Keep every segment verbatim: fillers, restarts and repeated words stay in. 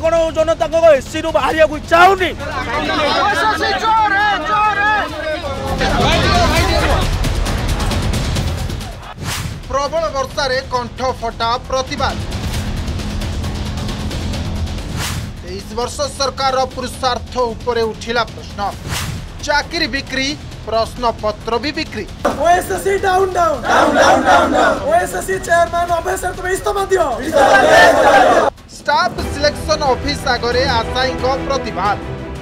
कौन जनता को एसी रु बाहर को इच्छा होनी। प्रबल वर्षा रे कंठ फटा प्रतिवाद। तेईस वर्ष सरकार पुरुषार्थ उपरे उठिला प्रश्न। चाकरी बिक्री प्रश्न पत्र भी बिक्री। OSSC down down down down down OSSC chairman Abhay sir तुम इस्तीफा दियो। स्टाफ सिलेक्शन ऑफिस आगरे आशायी प्रतिवाद।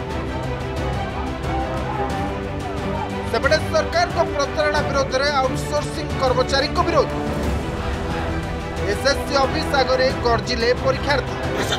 सेपटे सरकार को प्रतारणा विरोध में आउटसोर्सिंग कर्मचारी को विरोध। एसएससी ऑफिस आगरे गर्जिले परीक्षार्थी।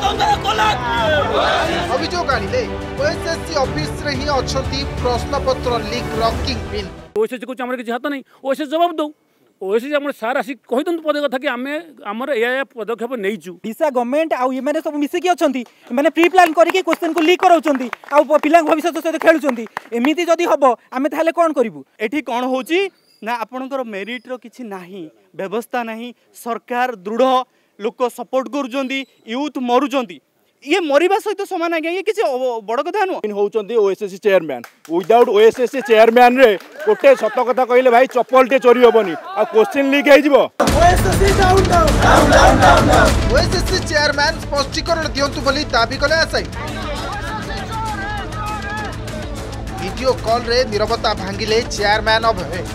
अभियोग आनिले ओएसएससी ऑफिस रे ही अछंती प्रश्न पत्र लीक रॉकिंग पिन। ओएसएससी को हमर किछि हाथ नै ओएसएससी जवाब दो। ओएसएससी हमर सारा आसी कहि दन पदे कथा कि आमे हमर एया पदक्षेप नैचु। दिशा गवर्नमेंट आ इमाने सब मिसे की अछंती माने प्री प्लान करिके क्वेश्चन को लीक कराउछंती आ पिला भविष्य सहित खेलुछंती। एमिति जदी हबो आमे ताले कोन करिवु। एठी कोन होची ना आपनकर मेरिट रो किछि नाही व्यवस्था नाही। सरकार दृढ़ लोक सपोर्ट करूछंती यूथ मरुछंती ये मरिबा सहित समान आज्ञा ये किसी बड़ कथा नुह। होउछंती OSSC chairman without OSSC chairman रे गोटे सत कथा कहले भाई चप्पल टे चोरी होबनी आ क्वेश्चन लीक हे जिवो। OSSC down down down down OSSC chairman स्पष्टीकरण दियंतु बोली दाबी कले आसाई। वीडियो कॉल रे निरवता भांगिले चेयरमैन अभय।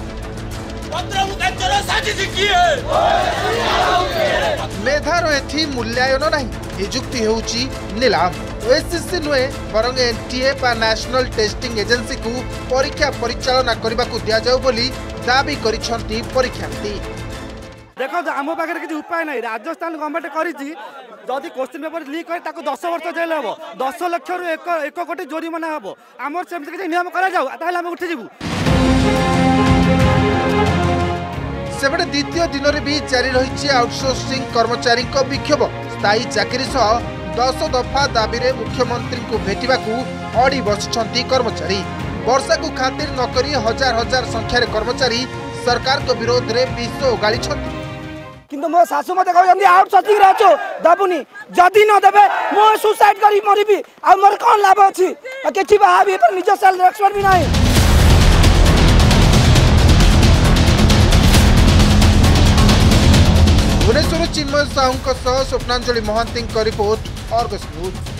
मेधार एथि मूल्यायन नहीं नियुक्ति होउची नीलाम। ओएसएससी नुहे बरंग एनटीए बा नेशनल टेस्टिंग एजेंसी को परीक्षा परिचालना करने को दिया जाऊ बोली दाबी करिसंती परीक्षार्थी। देखो आम पाखे किसी उपाय नहीं। राजस्थान गवर्नमेंट करी जदि क्वेश्चन पेपर लीक करे ताको दस वर्ष जेल हम दस लक्ष रु एक एक कोटी जोरिमाना हम आमर सेमती किसी नियम करा जाऊ ताहले हम उठी जीवु। सेपटे द्वितीय दिन में भी जारी रही आउटसोर्सिंग कर्मचारी विक्षोभ। स्थायी चाकरी सह दस दफा दाबी रे मुख्यमंत्री को भेटा अड़ी बसिछंती कर्मचारी। वर्षा को खातिर नकरी हजार हजार संख्यार कर्मचारी सरकार को विरोध में विष उगाड़ी। किंतु मो सासु मते कहउछंती आउटसोर्सिंग रे अछो दबुनी जदी न देबे मो सुसाइड करी मरिबी आ मोर कोन लाभ अछि किछि बाहाबी पर निज सेल्फ रेस्पेक्ट भी नाही। Bhubaneswar Chinmay Sahu Swapnanjali Mahanti report Argus news.